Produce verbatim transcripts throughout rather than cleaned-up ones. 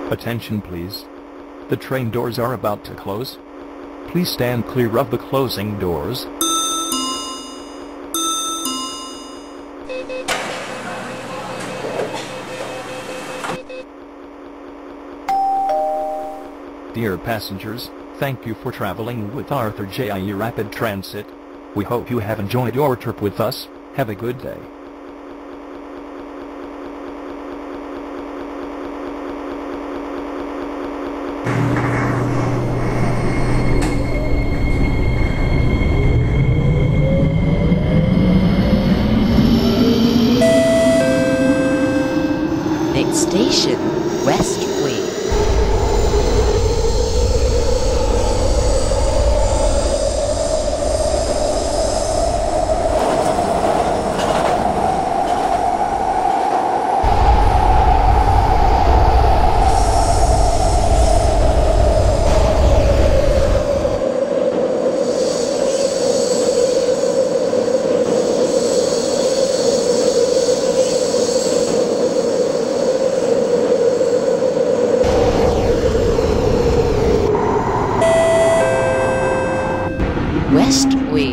Attention please. The train doors are about to close. Please stand clear of the closing doors. Dear passengers, thank you for traveling with Arthur J I E Rapid Transit. We hope you have enjoyed your trip with us. Have a good day. Next station, West Way. West Way.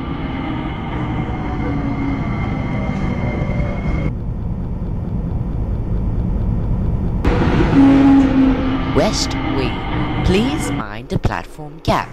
West Way. Please mind the platform gap.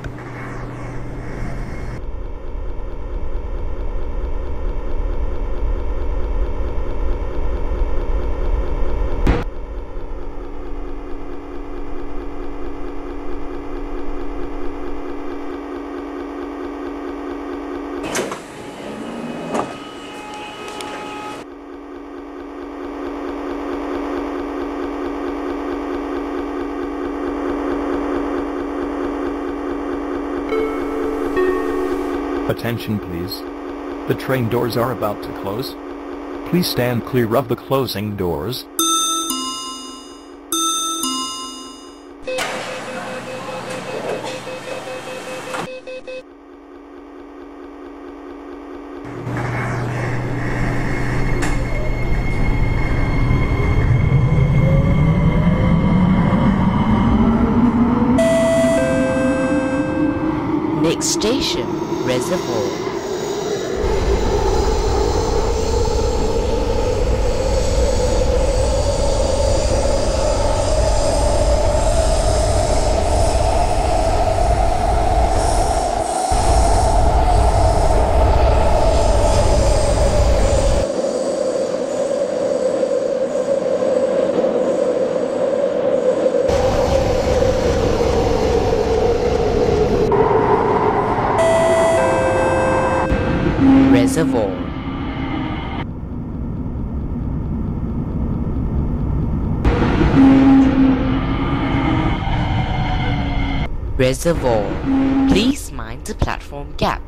Attention please. The train doors are about to close. Please stand clear of the closing doors. Next station, Reservoir. Reservoir. Reservoir. Please mind the platform gap.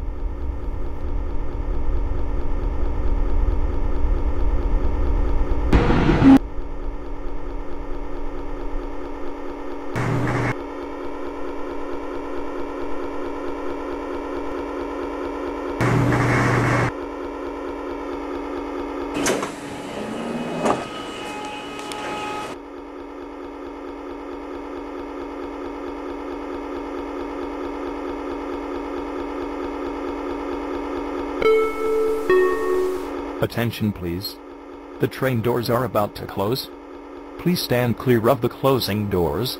Attention please. The train doors are about to close. Please stand clear of the closing doors.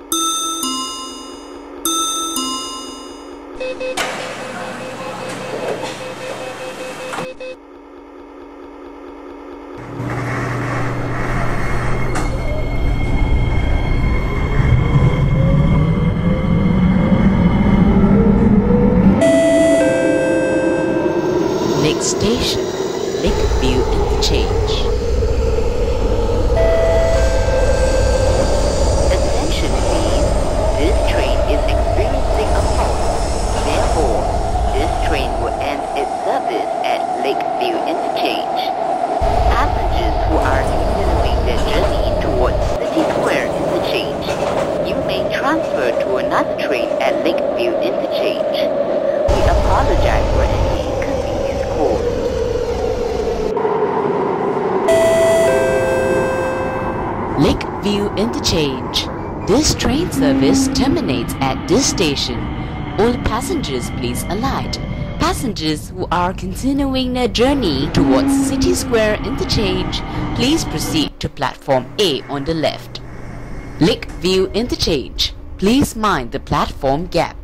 Next station, Lakeview Interchange. Attention please. Lakeview Interchange. This train service terminates at this station. All passengers please alight. Passengers who are continuing their journey towards City Square Interchange, please proceed to platform A on the left. Lakeview Interchange. Please mind the platform gap.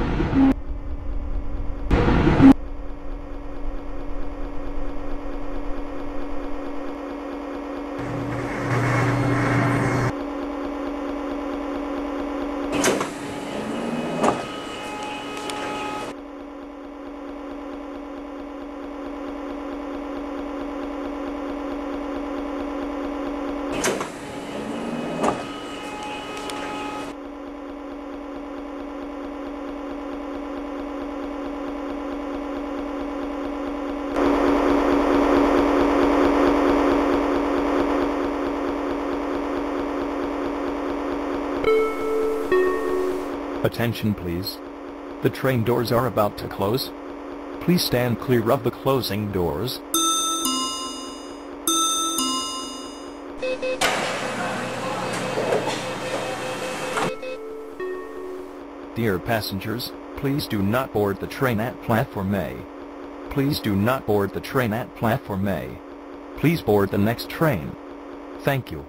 Attention please. The train doors are about to close. Please stand clear of the closing doors. Dear passengers, please do not board the train at platform A. Please do not board the train at platform A. Please board the next train. Thank you.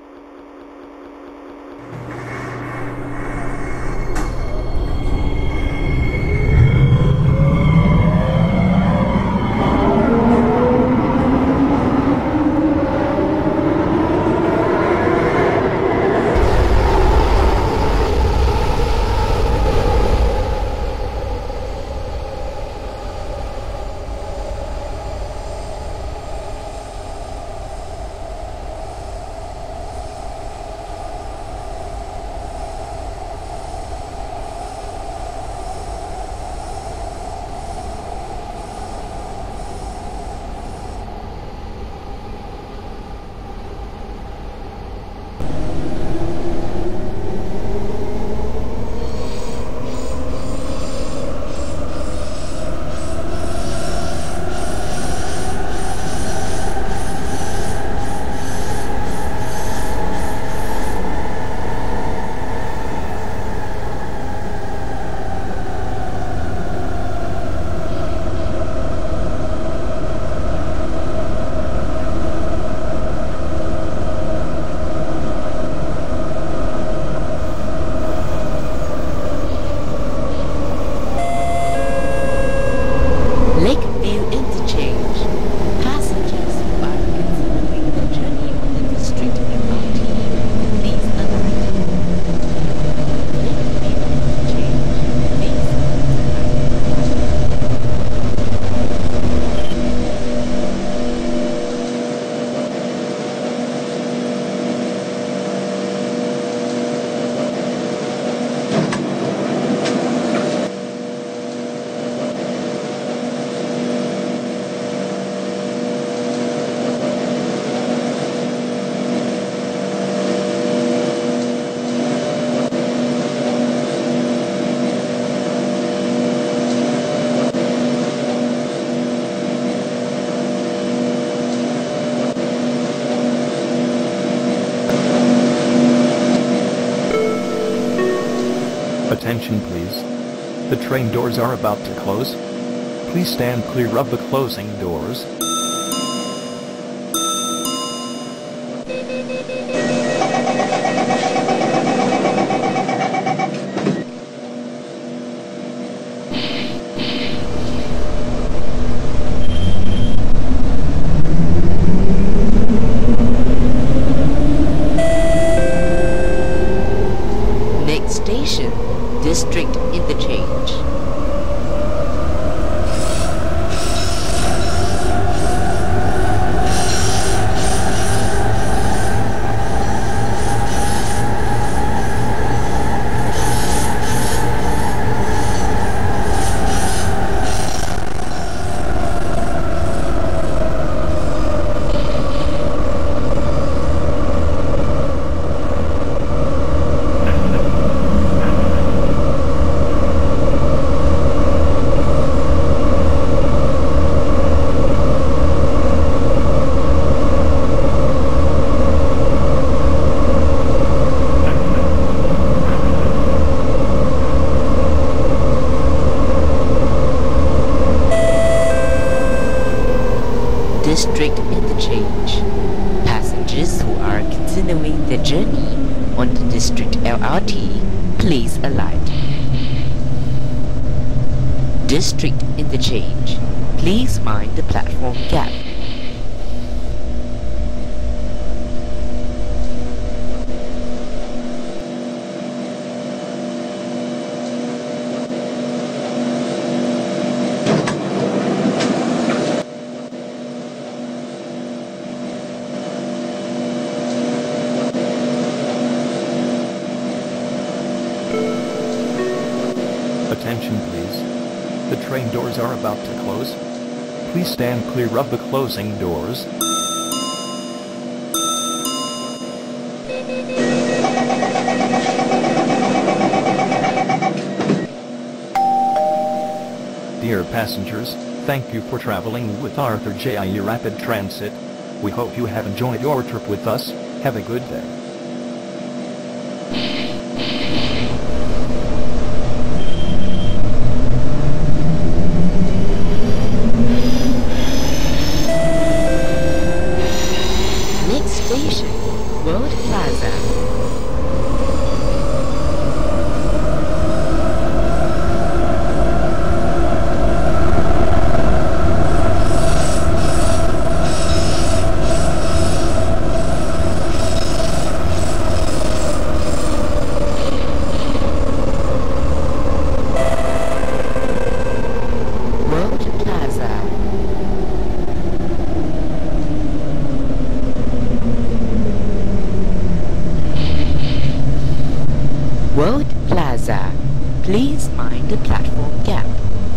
Attention please. The train doors are about to close. Please stand clear of the closing doors. Next station, District Interchange. who are continuing their journey on the District L R T, please alight. District interchange, please mind the platform gap. Attention please. The train doors are about to close. Please stand clear of the closing doors. Dear passengers, thank you for traveling with Arthur J I E Rapid Transit. We hope you have enjoyed your trip with us. Have a good day. Station, World Plaza. World Plaza, please mind the platform gap.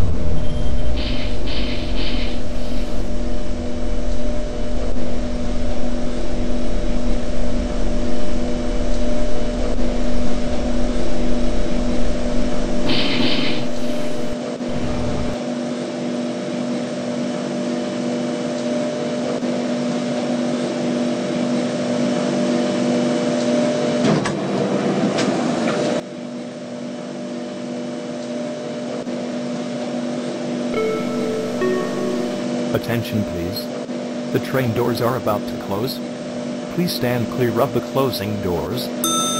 Attention please. The train doors are about to close. Please stand clear of the closing doors.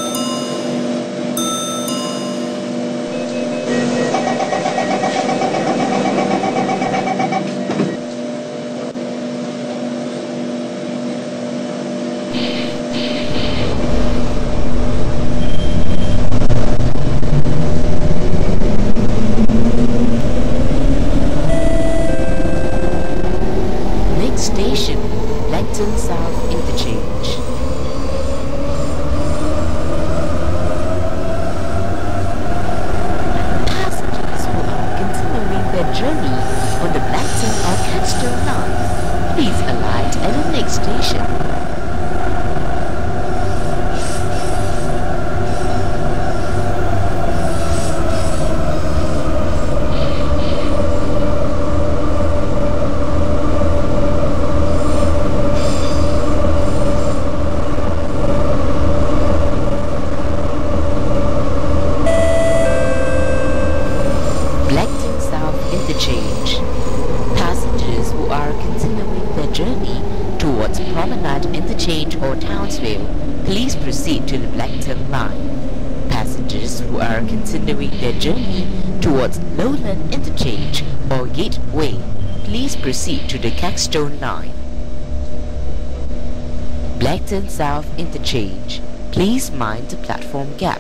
Station, Blackton South Interchange. Passengers who are continuing their journey on the Blackton or Catstone line, please alight at the next station. Interchange. Passengers who are continuing their journey towards Promenade Interchange or Townsville, please proceed to the Blackton line. Passengers who are continuing their journey towards Lowland Interchange or Gateway, please proceed to the Caxton line. Blackton South Interchange, please mind the platform gap.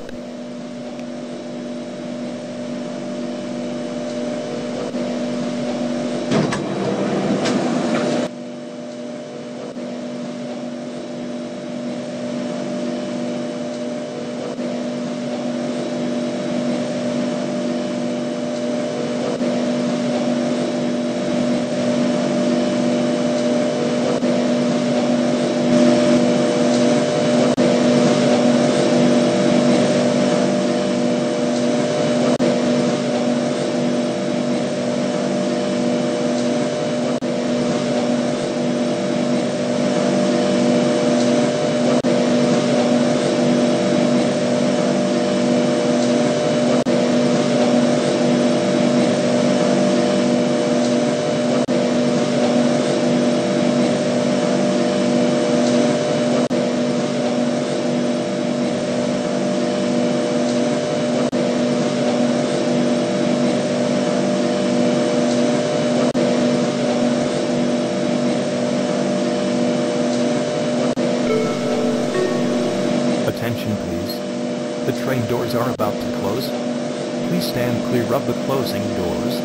attention please. The train doors are about to close. Please stand clear of the closing doors.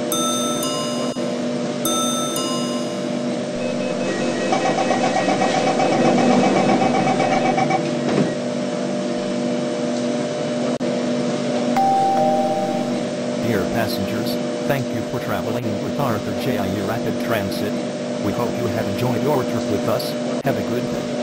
Dear passengers, thank you for traveling with Arthur J. Rapid Transit. We hope you have enjoyed your trip with us. Have a good day.